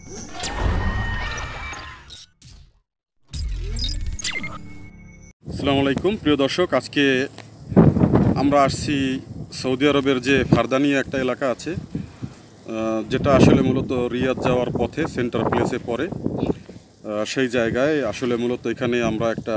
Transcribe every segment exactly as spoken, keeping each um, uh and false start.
আসসালামু আলাইকুম প্রিয় দর্শক, আজকে আমরা আসছি সৌদি আরবের যে ফারদানি একটা এলাকা আছে, যেটা আসলে মূলত রিয়াদ যাওয়ার পথে সেন্টার প্লেসে পড়ে। সেই জায়গায় আসলে মূলত এখানে আমরা একটা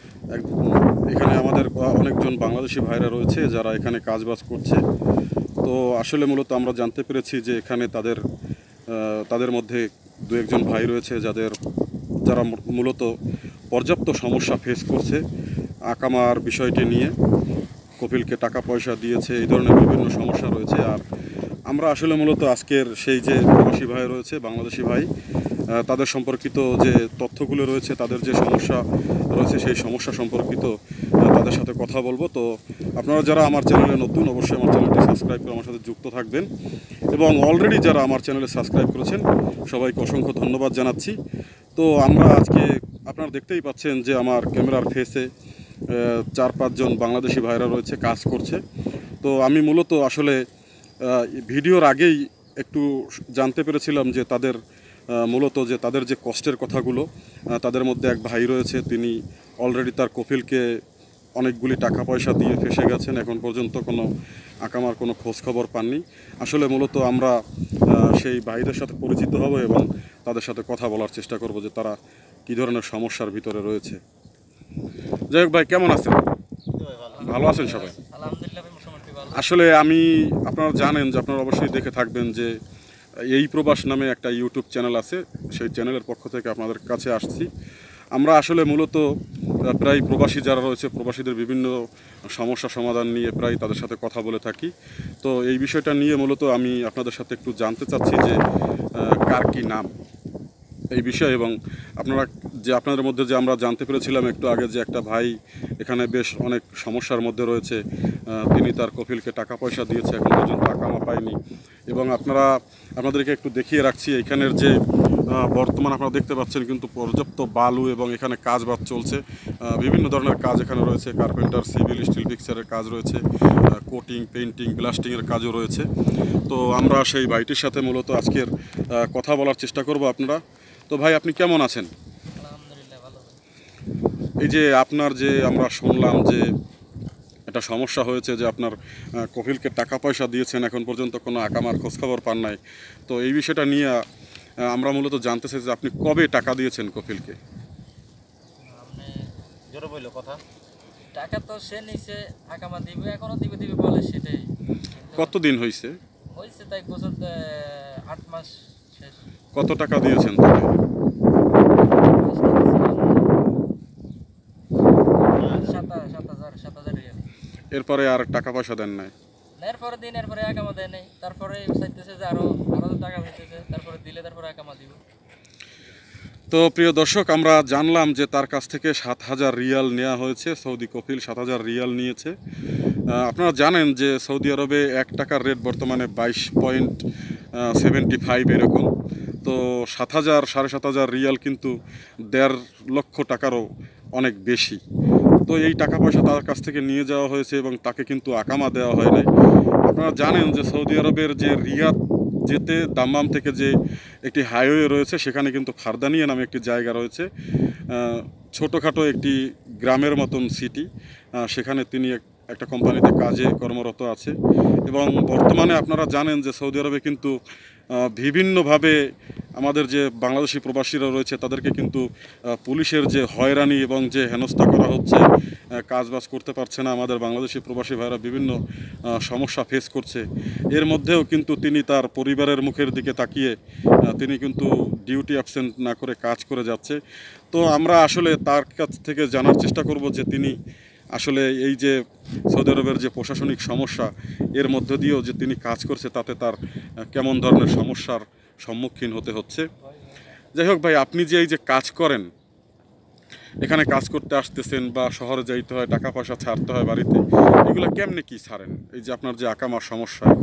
এখানে আমাদের অনেকজন বাংলাদেশি ভাইরা রয়েছে যারা এখানে কাজবাজ করছে। তো আসলে মূলত আমরা জানতে পেরেছি যে এখানে তাদের তাদের মধ্যে দু একজন ভাই রয়েছে যাদের যারা মূলত পর্যাপ্ত সমস্যা ফেস করছে আকামার বিষয়টি নিয়ে। কপিলকে টাকা পয়সা দিয়েছে, এই ধরনের বিভিন্ন সমস্যা রয়েছে। আর আমরা আসলে মূলত আজকের সেই যে প্রবাসী ভাই রয়েছে, বাংলাদেশি ভাই, তাদের সম্পর্কিত যে তথ্যগুলো রয়েছে, তাদের যে সমস্যা রয়েছে সেই সমস্যা সম্পর্কিত তাদের সাথে কথা বলবো। তো আপনারা যারা আমার চ্যানেলে নতুন, অবশ্যই আমার চ্যানেলটি সাবস্ক্রাইব করে আমার সাথে যুক্ত থাকবেন, এবং অলরেডি যারা আমার চ্যানেলে সাবস্ক্রাইব করেছেন সবাইকে অসংখ্য ধন্যবাদ জানাচ্ছি। তো আমরা আজকে আপনারা দেখতেই পাচ্ছেন যে আমার ক্যামেরার ফেসে চার পাঁচজন বাংলাদেশি ভাইরা রয়েছে, কাজ করছে। তো আমি মূলত আসলে ভিডিওর আগেই একটু জানতে পেরেছিলাম যে তাদের মূলত যে তাদের যে কষ্টের কথাগুলো, তাদের মধ্যে এক ভাই রয়েছে, তিনি অলরেডি তার কপিলকে অনেকগুলি টাকা পয়সা দিয়ে ফেসে গেছেন, এখন পর্যন্ত কোনো আকামার কোনো খোঁজখবর পাননি। আসলে মূলত আমরা সেই ভাইদের সাথে পরিচিত হব এবং তাদের সাথে কথা বলার চেষ্টা করব যে তারা কী ধরনের সমস্যার ভিতরে রয়েছে। যাই হোক ভাই, কেমন আছেন? ভালো আছেন সবাই? আসলে আমি আপনারা জানেন যে আপনারা অবশ্যই দেখে থাকবেন যে এই প্রবাস নামে একটা ইউটিউব চ্যানেল আছে, সেই চ্যানেলের পক্ষ থেকে আপনাদের কাছে আসছি। আমরা আসলে মূলত প্রায় প্রবাসী যারা রয়েছে, প্রবাসীদের বিভিন্ন সমস্যা সমাধান নিয়ে প্রায় তাদের সাথে কথা বলে থাকি। তো এই বিষয়টা নিয়ে মূলত আমি আপনাদের সাথে একটু জানতে চাচ্ছি যে কার কী নাম এই বিষয়, এবং আপনারা যে আপনাদের মধ্যে যে আমরা জানতে পেরেছিলাম একটু আগে যে একটা ভাই এখানে বেশ অনেক সমস্যার মধ্যে রয়েছে, তিনি তার কপিলকে টাকা পয়সা দিয়েছে, এখন পর্যন্ত আকামা পায়নি। এবং আপনারা আপনাদেরকে একটু দেখিয়ে রাখছি এখানের যে বর্তমান আপনারা দেখতে পাচ্ছেন কিন্তু পর্যাপ্ত বালু এবং এখানে কাজ বাজ চলছে, বিভিন্ন ধরনের কাজ এখানে রয়েছে, কার্পেন্টার, সিভিল, স্টিল পিকচারের কাজ রয়েছে, কোটিং, পেইন্টিং, ব্লাস্টিংয়ের কাজও রয়েছে। তো আমরা সেই ভাইটির সাথে মূলত আজকের কথা বলার চেষ্টা করব আপনারা। তো ভাই, আপনি কেমন আছেন? এই যে আপনার যে আমরা শুনলাম যে একটা সমস্যা হয়েছে, যে আপনার কপিলকে টাকা পয়সা দিয়েছেন, এখন পর্যন্ত কোনো আকামার খোঁজখবর পান নাই। তো এই বিষয়টা নিয়ে আমরা মূলত জানতে চাই যে আপনি কবে টাকা দিয়েছেন কপিলকে? টাকা তো সে নিচে আকামা দিবে, এখনো দিবে দিবে বলে, সেটাই। কতদিন হয়েছে? হয়েছে তো এক বছর আট মাস শেষ। কত টাকা দিয়েছেন তাকে? এরপরে আর টাকা পয়সা দেন নাই? এরপরে দিন এরপরে আকামা দেয় নাই, তারপরে চাইতেছে যে আরো আরো টাকা হইতেছে, তারপরে দিলে তারপরে আকামা দিব। তো প্রিয় দর্শক, আমরা জানলাম যে তার কাছ থেকে সাত হাজার রিয়াল নেওয়া হয়েছে, সৌদি কপিল সাত হাজার রিয়াল নিয়েছে। আপনারা জানেন যে সৌদি আরবে এক টাকার রেট বর্তমানে বাইশ পয়েন্ট সেভেন্টি ফাইভ এরকম। তো সাত হাজার সাড়ে সাত হাজার রিয়াল কিন্তু দেড় লক্ষ টাকারও অনেক বেশি। তো এই টাকা পয়সা তার কাছ থেকে নিয়ে যাওয়া হয়েছে এবং তাকে কিন্তু আকামা দেওয়া হয় নাই। আপনারা জানেন যে সৌদি আরবের যে রিয়াদ যেতে দাম্মাম থেকে যে একটি হাইওয়ে রয়েছে, সেখানে কিন্তু ফারদানিয়া নামে একটি জায়গা রয়েছে, ছোটোখাটো একটি গ্রামের মতন সিটি। সেখানে তিনি একটা কোম্পানিতে কাজে কর্মরত আছে। এবং বর্তমানে আপনারা জানেন যে সৌদি আরবে কিন্তু বিভিন্নভাবে আমাদের যে বাংলাদেশি প্রবাসীরা রয়েছে তাদেরকে কিন্তু পুলিশের যে হয়রানি এবং যে হেনস্থা করা হচ্ছে, কাজবাজ করতে পারছে না আমাদের বাংলাদেশি প্রবাসী ভাইরা, বিভিন্ন সমস্যা ফেস করছে। এর মধ্যেও কিন্তু তিনি তার পরিবারের মুখের দিকে তাকিয়ে তিনি কিন্তু ডিউটি অ্যাবসেন্ট না করে কাজ করে যাচ্ছে। তো আমরা আসলে তার কাছ থেকে জানার চেষ্টা করব যে তিনি আসলে এই যে সৌদি আরবের যে প্রশাসনিক সমস্যা, এর মধ্য দিয়েও যে তিনি কাজ করছে, তাতে তার কেমন ধরনের সমস্যার সম্মুখীন হতে হচ্ছে। যাই হোক ভাই, আপনি যে এই যে কাজ করেন, এখানে কাজ করতে আসতেছেন বা শহরে যাইতে হয়, টাকা পয়সা ছাড়তে হয় বাড়িতে, এগুলো কেমনে কি ছাড়েন? এই যে আপনার যে আকামার সমস্যা এখন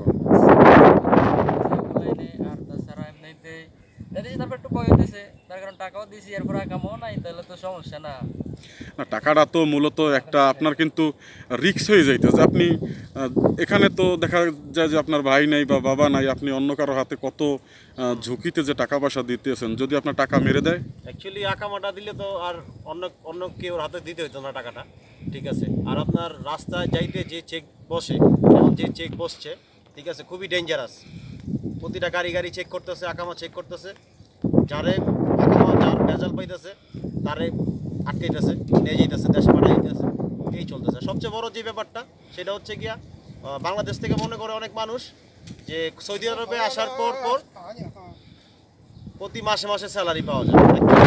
না টাকাটা তো মূলত একটা আপনার কিন্তু রিস্ক হয়ে যাইতেছে। আপনি আহ, এখানে তো দেখা যায় যে আপনার ভাই নাই বা বাবা নাই, আপনি অন্য কারো হাতে কত আহ, ঝুঁকিতে যে টাকা পয়সা দিতেছেন, যদি আপনার টাকা মেরে দেয়। অ্যাকচুয়ালি আকামাটা দিলে তো আর অন্য অন্য কেউ হাতে দিতে হতো না টাকাটা, ঠিক আছে। আর আপনার রাস্তায় যাইতে যে চেক বসে, এখন যে চেক বসছে, ঠিক আছে, খুবই ডেঞ্জারাস। প্রতিটা গাড়ি গাড়ি চেক করতেছে, আকামা চেক করতেছে, যারে আকামা যার ভেজাল পাইতেছে তারে আটকাইতেছে, নিয়ে যাইতেছে, দেশে পাঠিয়ে দিতেছে, এই চলতেছে। সবচেয়ে বড় যে ব্যাপারটা সেটা হচ্ছে গিয়া আহ, বাংলাদেশ থেকে মনে করে অনেক মানুষ যে সৌদি আরবে আসার পর পর প্রতি মাসে মাসে স্যালারি পাওয়া যায়।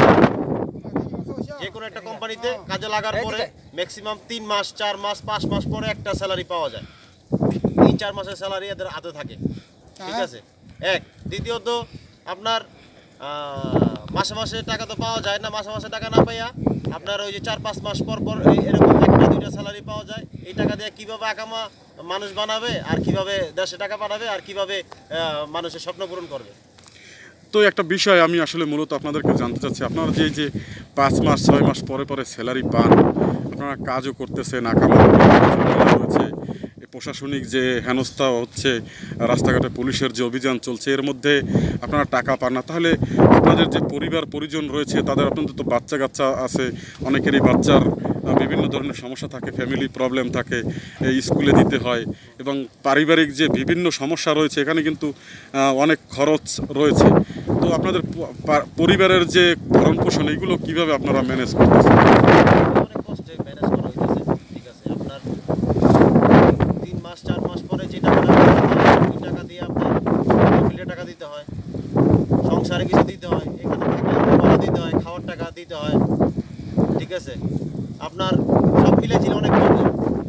যে কোনো একটা কোম্পানিতে কাজে লাগার পরে ম্যাক্সিমাম তিন মাস চার মাস পাঁচ মাস পরে একটা স্যালারি পাওয়া যায়, তিন চার মাসের স্যালারি এদের হাতে থাকে, ঠিক আছে। এক দ্বিতীয়ত আপনার মাসে মাসে টাকা তো পাওয়া যায় না, মাসে মাসে টাকা না পাইয়া আপনার ওই যে চার পাঁচ মাস পর পর এই এরকম একটা দুইটা স্যালারি পাওয়া যায়। এই টাকা দিয়ে কীভাবে আকামা মানুষ বানাবে, আর কিভাবে দেশে টাকা পাঠাবে, আর কিভাবে মানুষের স্বপ্ন পূরণ করবে। তো একটা বিষয় আমি আসলে মূলত আপনাদেরকে জানতে চাচ্ছি, আপনারা যে যে পাঁচ মাস ছয় মাস পরে পরে স্যালারি পান, আপনারা কাজও করতেছেন, আকামা রয়েছে, প্রশাসনিক যে হেনস্থা হচ্ছে, রাস্তাঘাটে পুলিশের যে অভিযান চলছে, এর মধ্যে আপনারা টাকা পান না, তাহলে আপনাদের যে পরিবার পরিজন রয়েছে তাদের আপনাদের তো বাচ্চা কাচ্চা আছে, অনেকেরই বাচ্চার বিভিন্ন ধরনের সমস্যা থাকে, ফ্যামিলি প্রবলেম থাকে, স্কুলে দিতে হয়, এবং পারিবারিক যে বিভিন্ন সমস্যা রয়েছে এখানে কিন্তু অনেক খরচ রয়েছে। তো আপনাদের পরিবারের যে ভরণ পোষণ এইগুলো কীভাবে আপনারা ম্যানেজ করতেছেন? অনেক কষ্টে ম্যানেজ করা হইতেছে, ঠিক আছে। আপনার তিন মাস চার মাস পরে যে টাকাটা ওই টাকা দিয়ে আপনার ফিল্ডে টাকা দিতে হয়, সংসারে কিছু দিতে হয়, এখানে থাকলে ভাড়া দিতে হয়, খাওয়ার টাকা দিতে হয়, ঠিক আছে। আপনার সব মিলে ছিল অনেক প্রবলেম।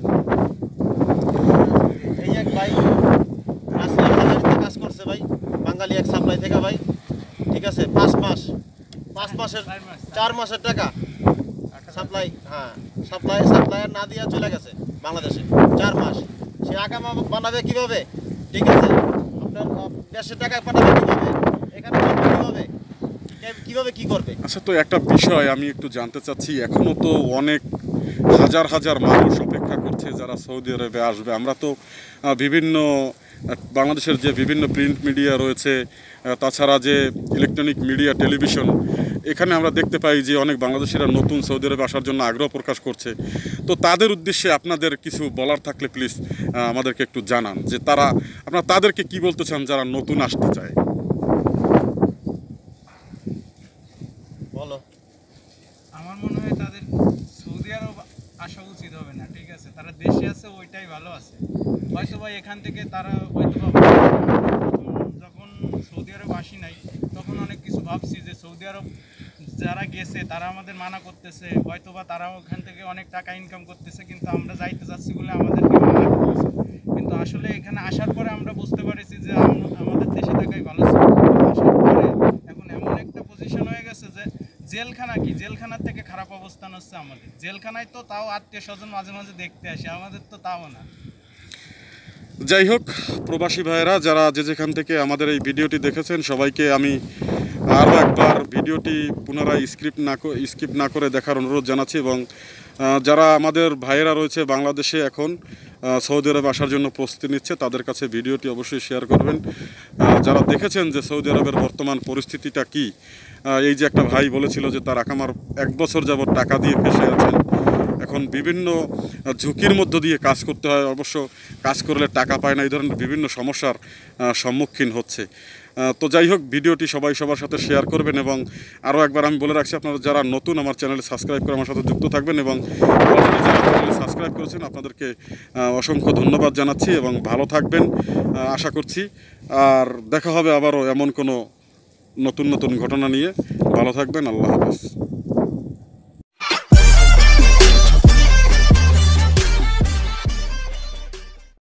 এই এক ভাই রাশিয়ার বাজারিতে কাজ করছে ভাই, বাঙালি এক সাপ্লাই থেকে ভাই, ঠিক আছে। পাঁচ মাস পাঁচ মাসের চার মাসের টাকা সাপ্লাই, হ্যাঁ সাপ্লাই সাপ্লায়ার না দিয়া চলে গেছে বাংলাদেশে চার মাস। সে আকামা বানাবে কিভাবে, ঠিক আছে, আপনার দেশের টাকা পাঠাবে কিভাবে, এখানে চলবে কিভাবে, কিভাবে কি করবে। আচ্ছা, তো একটা বিষয় আমি একটু জানতে চাচ্ছি, এখনও তো অনেক হাজার হাজার মানুষ অপেক্ষা করছে যারা সৌদি আরবে আসবে। আমরা তো বিভিন্ন বাংলাদেশের যে বিভিন্ন প্রিন্ট মিডিয়া রয়েছে, তাছাড়া যে ইলেকট্রনিক মিডিয়া টেলিভিশন, এখানে আমরা দেখতে পাই যে অনেক বাংলাদেশিরা নতুন সৌদি আরবে আসার জন্য আগ্রহ প্রকাশ করছে। তো তাদের উদ্দেশ্যে আপনাদের কিছু বলার থাকলে প্লিজ আমাদেরকে একটু জানান, যে তারা আপনারা তাদেরকে কি বলতে চান যারা নতুন আসতে চায়। বলো। আমার মনে হয় তাদের সৌদি আরব আসা উচিত হবে না, ঠিক আছে। তারা দেশে আছে ওইটাই ভালো আছে। হয়তো বা এখান থেকে তারা হয়তো বা যখন সৌদি আরব আসি নাই তখন অনেক কিছু ভাবছি যে সৌদি আরব যারা গেছে তারা আমাদের মানা করতেছে, হয়তো বা তারা ওখান থেকে অনেক টাকা ইনকাম করতেছে, কিন্তু আমরা যাইতে যাচ্ছি বলে আমাদেরকে মানা করতেছে। কিন্তু আসলে এখানে আসার পরে আমরা বুঝতে পারছি যে আমাদের দেশে থাকাই ভালো ছিল। আসার পরে এখন এমন একটা পজিশন হয়ে গেছে যে জেলখানা কি, জেলখানার থেকে খারাপ অবস্থান হচ্ছে আমাদের। জেলখানায় তো তাও আত্মীয় স্বজন মাঝে মাঝে দেখতে আসে, আমাদের তো তাও না। যাই হোক, প্রবাসী ভাইয়েরা যারা যে যেখান থেকে আমাদের এই ভিডিওটি দেখেছেন, সবাইকে আমি আরও একবার ভিডিওটি পুনরায় স্ক্রিপ্ট না স্কিপ না করে দেখার অনুরোধ জানাচ্ছি। এবং যারা আমাদের ভাইয়েরা রয়েছে বাংলাদেশে এখন সৌদি আরবে আসার জন্য প্রস্তুতি নিচ্ছে, তাদের কাছে ভিডিওটি অবশ্যই শেয়ার করবেন। যারা দেখেছেন যে সৌদি আরবের বর্তমান পরিস্থিতিটা কি, এই যে একটা ভাই বলেছিল যে তার আকামার এক বছর যাবৎ টাকা দিয়ে ফেসে আছেন, এখন বিভিন্ন ঝুঁকির মধ্য দিয়ে কাজ করতে হয়, অবশ্য কাজ করলে টাকা পায় না, এই ধরনের বিভিন্ন সমস্যার সম্মুখীন হচ্ছে। তো যাই হোক, ভিডিওটি সবাই সবার সাথে শেয়ার করবেন। এবং আরও একবার আমি বলে রাখছি, আপনারা যারা নতুন আমার চ্যানেলে সাবস্ক্রাইব করে আমার সাথে যুক্ত থাকবেন, এবং যারা চ্যানেলে সাবস্ক্রাইব করেছেন আপনাদেরকে অসংখ্য ধন্যবাদ জানাচ্ছি এবং ভালো থাকবেন আশা করছি। আর দেখা হবে আবারও এমন কোনো নতুন নতুন ঘটনা নিয়ে। ভালো থাকবেন, আল্লাহ হাফেজ।